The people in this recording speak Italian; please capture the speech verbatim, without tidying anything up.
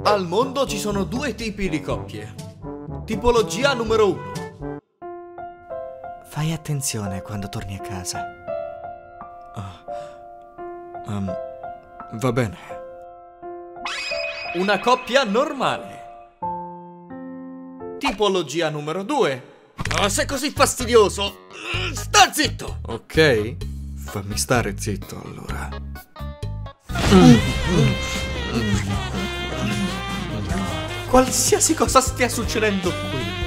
Al mondo ci sono due tipi di coppie. Tipologia numero uno. Fai attenzione quando torni a casa. Uh, um, va bene. Una coppia normale. Tipologia numero due. Oh, sei così fastidioso! Sta zitto! Ok, fammi stare zitto allora. Qualsiasi cosa stia succedendo qui,